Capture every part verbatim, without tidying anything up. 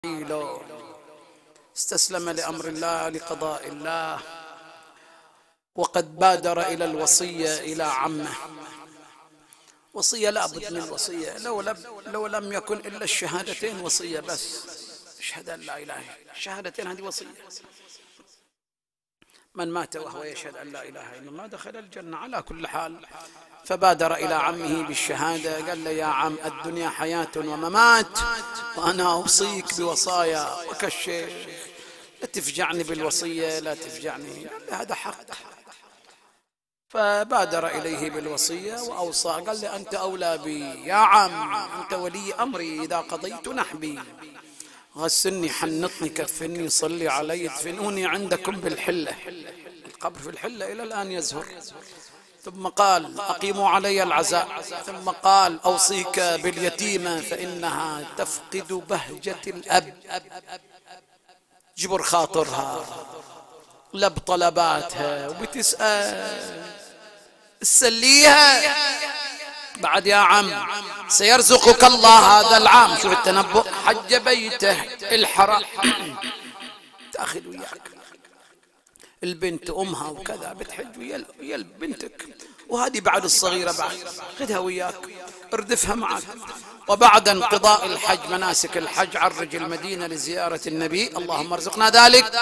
استسلم لأمر الله لقضاء الله، وقد بادر إلى الوصية إلى عمه. وصية لا بد من الوصية، لو لم, لو لم يكن إلا الشهادتين وصية بس، أشهد أن لا إله إلا الله، الشهادتين هذه وصية. من مات وهو يشهد أن لا إله إلا الله دخل الجنة على كل حال. فبادر إلى عمه بالشهادة، قال له: يا عم، الدنيا حياة وممات، وأنا أوصيك بوصايا وكالشيخ، لا تفجعني بالوصية، لا تفجعني. قال له: هذا حق. فبادر إليه بالوصية وأوصى، قال له: أنت أولى بي يا عم، أنت ولي أمري، إذا قضيت نحبي، غسلني، حنطني، كفني، صلي علي، ادفنوني عندكم بالحلة. القبر في الحلة إلى الآن يزهر. ثم قال: أقيموا علي العزاء. ثم قال: أوصيك باليتيمة فإنها تفقد بهجة الأب، جبر خاطرها، لب طلباتها، وبتسأل سليها. بعد يا عم سيرزقك الله هذا العام، شوف التنبؤ، حج بيته الحرام، تأخذ وياك البنت أمها وكذا، بتحج ويا بنتك، وهذه بعد الصغيرة بعد، خذها وياك، اردفها معك. وبعد انقضاء الحج، مناسك الحج، عرج المدينة لزيارة النبي، اللهم ارزقنا ذلك.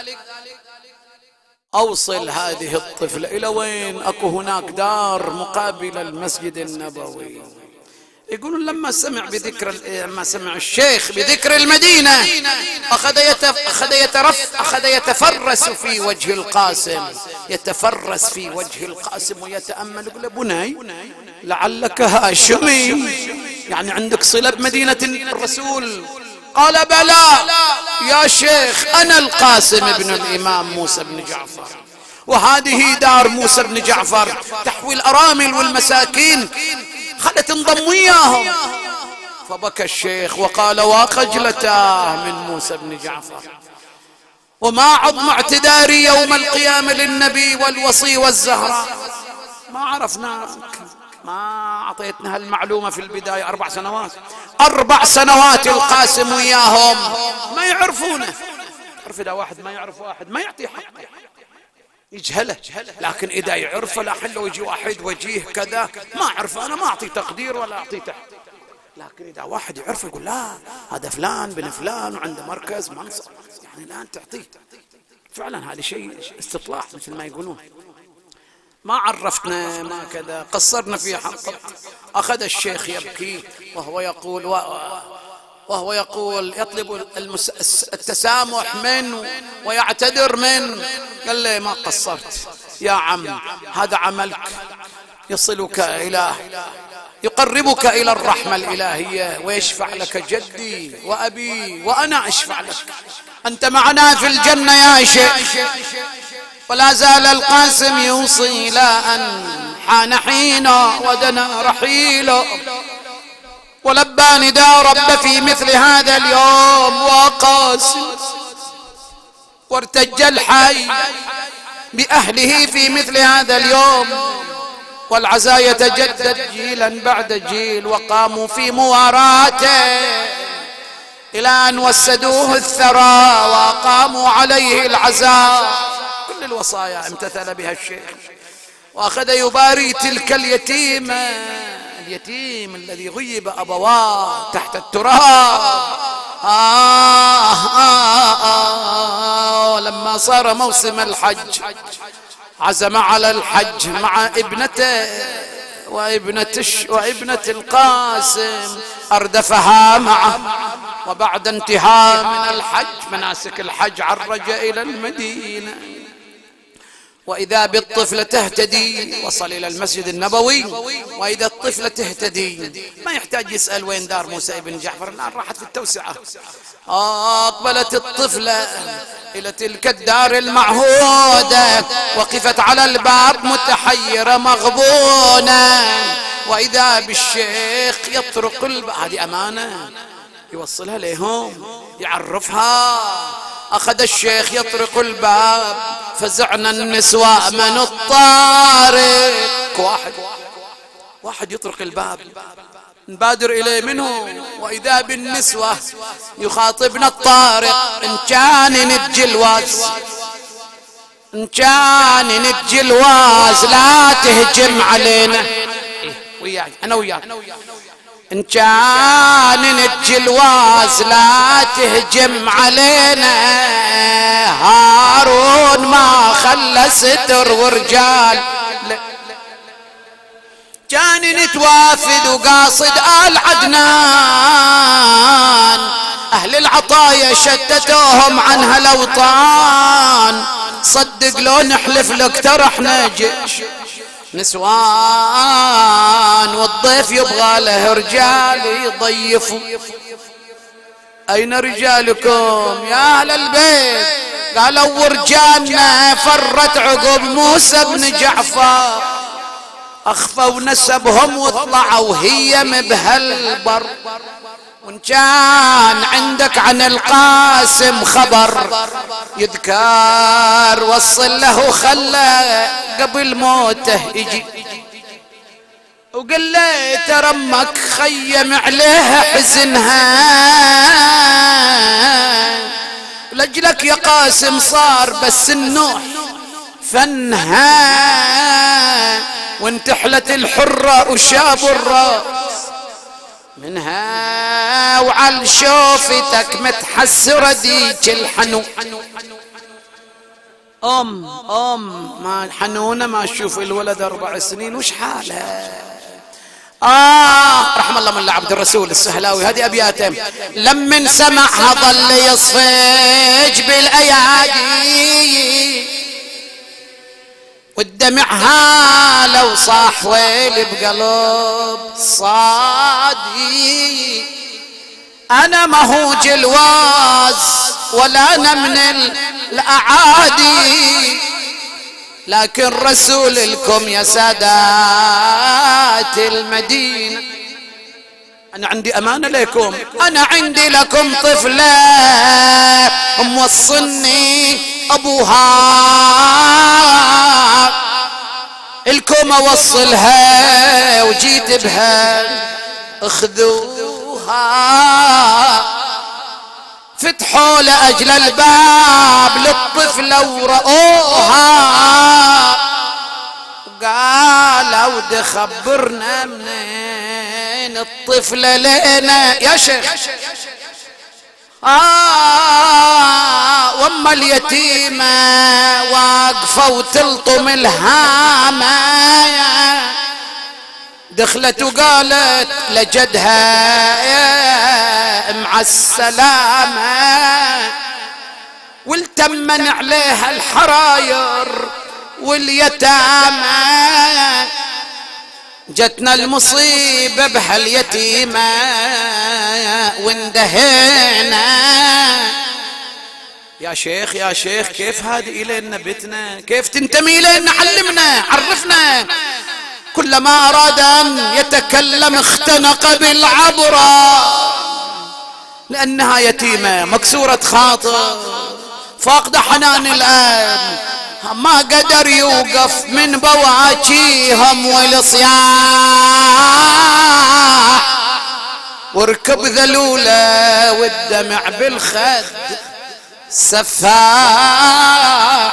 أوصل هذه الطفلة إلى وين؟ أكو هناك دار مقابل المسجد النبوي. يقولون لما سمع بذكر لما سمع الشيخ بذكر المدينة أخذ أخذ يترف أخذ يتفرس في وجه القاسم، يتفرس في وجه القاسم ويتأمل، يقول: بني لعلك هاشمي، يعني عندك صلة بمدينة الرسول. قال: بلى يا شيخ، أنا القاسم بن الإمام موسى بن جعفر، وهذه دار موسى بن جعفر تحوي الأرامل والمساكين، خلت انضم وياهم. فبكى الشيخ وقال: وخجلتاه من موسى بن جعفر، وما عظم اعتذاري يوم القيامة للنبي والوصي والزهراء، ما عرفناك، ما أعطيتنا هالمعلومة في البداية. أربع سنوات أربع سنوات القاسم وياهم ما يعرفونه. تعرف إذا واحد ما يعرف واحد ما يعطيه حقه، يجهله، لكن إذا يعرفه لا حل ويجي واحد وجيه كذا ما أعرف، أنا ما أعطي تقدير ولا أعطي تحت. لكن إذا واحد يعرفه يقول: لا هذا فلان بن فلان وعنده مركز منصب، يعني الآن تعطيه. فعلا هذا شيء استطلاع مثل ما يقولون. ما عرفتنا، ما كذا، قصرنا في حقه. أخذ الشيخ يبكي وهو يقول وهو يقول يطلب التسامح منه ويعتذر منه. قال لي: ما قصرت يا عم، هذا عملك يصلك إلى يقربك إلى الرحمة الإلهية، ويشفع لك جدي وأبي، وأنا أشفع لك، أنت معنا في الجنة يا شيخ. ولا زال القاسم يوصي لا أن حان حينا ودنا رحيله، ولبى نداء رب في مثل هذا اليوم وقاسم، وارتج الحي بأهله في مثل هذا اليوم، والعزاء يتجدد جيلا بعد جيل، وقاموا في مواراته إلى أن وسدوه الثرى وقاموا عليه العزاء. كل الوصايا امتثل بها الشيخ، وأخذ يباري تلك اليتيمة، اليتيم الذي غيب أبواه تحت التراب. آه آه آه لما صار موسم الحج عزم على الحج مع ابنته وابنة, وابنة القاسم، أردفها معه. وبعد انتهاء من الحج، مناسك الحج، عرج إلى المدينة، وإذا بالطفلة تهتدي. وصل إلى المسجد النبوي وإذا الطفلة تهتدي، ما يحتاج يسأل وين دار موسى بن جعفر، الآن راحت في التوسعة. أقبلت الطفلة إلى تلك الدار المعهودة، وقفت على الباب متحيرة مغبونة، وإذا بالشيخ يطرق الباب. هذه أمانة يوصلها لهم، يعرفها. أخذ الشيخ يطرق الباب، فزعنا النسوة من الطارق. واحد واحد يطرق الباب، نبادر إليه منه. وإذا بالنسوة يخاطبنا الطارق: إن كان نتجي الواز، إن كان نتجي الواز لا تهجم علينا. وياك أنا وياك. إن كان نتجي الواز لا تهجم علينا. هارون ما خلى ستر ورجال، كان نتوافد وقاصد آل عدنان. أهل العطايا شتتوهم عن هالأوطان. صدق لو نحلف لك ترى احنا جيش نسوان، والضيف يبغى له رجال يضيفوا. أين رجالكم يا أهل البيت؟ قالوا ورجالنا فرت عقب موسى بن جعفر، أخفوا نسبهم وطلعوا هي بهالبر. وإن كان عندك عن القاسم خبر يذكر وصل له، خلى قبل موته يجي وقال له ترى امك خيم عليها حزنها، لاجلك يا قاسم صار بس النوح فنها. وانتحلت الحرة وشابوا الراس منها، وعلى شوفتك متحسرة ديك الحنو. أم أم ما حنونة ما تشوف الولد أربع سنين وش حالها. آه رحم الله من عبد الرسول السهلاوي، هذه أبياته. لمن سمعها ظل يصفج بالأيادي، والدمعها لو صاح ويلي بقلب صادي. أنا ما هو جلواز ولا أنا من الأعادي، لكن رسول لكم يا سادات المدينة. أنا عندي أمانة لكم، أنا عندي لكم طفلة موصلني أبوها، الكم أوصلها وجيت بها اخذوها. فتحوا لأجل الباب للطفلة ورأوها، قالوا دي خبرنا منين الطفلة لنا يا شيخ. آه وأما اليتيمة واقفة وتلطم الهامة، دخلت وقالت لجدها مع السلامة، والتمن عليها الحراير واليتامى. جتنا المصيبة بهاليتيمة واندهينا. يا شيخ يا شيخ كيف هذه إلينا بيتنا؟ كيف تنتمي إلينا؟ علمنا عرفنا. كلما أراد أن يتكلم اختنق بالعبرة، لأنها يتيمة مكسورة خاطر فاقدة حنان الآن، ما قدر يوقف من بواكيهم والصياح، وركب ذلولة والدمع بالخد سفاح.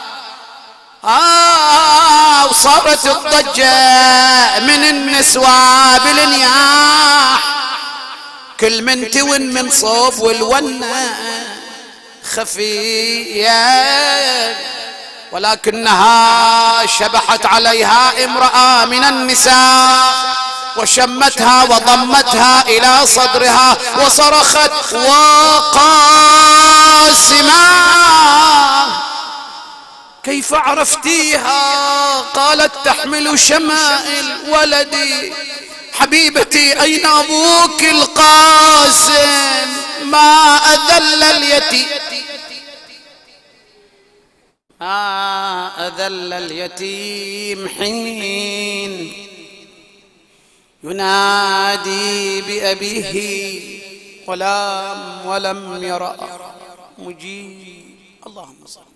آه وصارت الضجة من النسوة بالنياح، كل من تون من صوب والونة خفية، ولكنها شبحت عليها امرأة من النساء وشمتها وضمتها إلى صدرها وصرخت وقاسمة كيف عرفتيها؟ قالت تحمل شمائل ولدي. حبيبتي أين أبوك القاسم؟ ما أذل اليتيم ما أذل اليتيم حين ينادي بأبيه ولم ولم يرى مجيب. اللهم صل